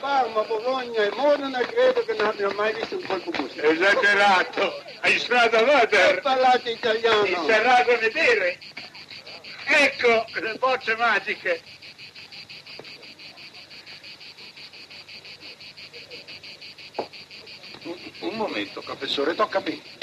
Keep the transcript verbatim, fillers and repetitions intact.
Parma, Bologna e Modena credo che non abbia mai visto un colpo busto. Esagerato, hai strada Vader. Parlate italiano. Il serrato a vedere. Ecco le bocce magiche. Un, un momento, professore, tocca a me.